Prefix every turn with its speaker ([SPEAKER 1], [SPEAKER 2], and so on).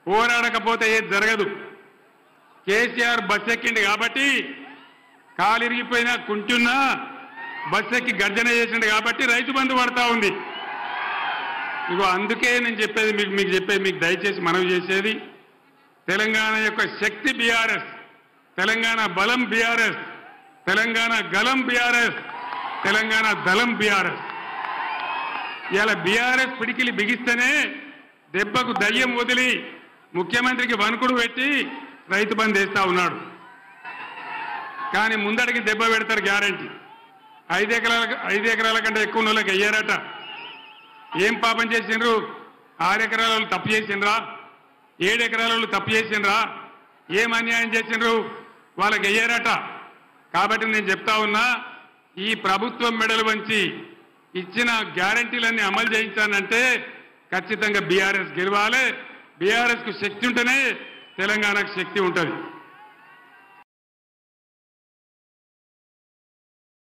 [SPEAKER 1] పోరాడకపోతే ఏది జరగదు. కేసీఆర్ బస్ ఎక్కిండు కాబట్టి కాలిరిగిపోయినా కుంటున్నా బస్ ఎక్కి గర్జన చేసిండు కాబట్టి రైతు బంధు పడతా ఉంది. ఇగో అందుకే నేను చెప్పేది మీకు దయచేసి మనవి చేసేది, తెలంగాణ యొక్క శక్తి బీఆర్ఎస్, తెలంగాణ బలం బీఆర్ఎస్, తెలంగాణ గలం బీఆర్ఎస్, తెలంగాణ దళం బీఆర్ఎస్. ఇలా బీఆర్ఎస్ పిడికిలి బిగిస్తేనే దెబ్బకు దయ్యం వదిలి ముఖ్యమంత్రికి వణుకుడు పెట్టి రైతు బంధు వేస్తా ఉన్నాడు. కానీ ముందడికి దెబ్బ పెడతారు గ్యారంటీ. 5 ఎకరాల కంటే ఎక్కువ వాళ్ళకి అయ్యారట. ఏం పాపం చేసిండ్రు? 6 ఎకరాల వాళ్ళు తప్పు చేసిండ్రా? 7 ఎకరాల వాళ్ళు తప్పు చేసిండ్రా? ఏం అన్యాయం చేసిండ్రు? వాళ్ళకి అయ్యారట. కాబట్టి నేను చెప్తా ఉన్నా, ఈ ప్రభుత్వం మెడలు వంచి ఇచ్చిన గ్యారంటీలన్నీ అమలు చేయించానంటే ఖచ్చితంగా బీఆర్ఎస్ గెలవాలి. బీఆర్ఎస్కు శక్తి ఉంటేనే తెలంగాణకు శక్తి ఉంటుంది.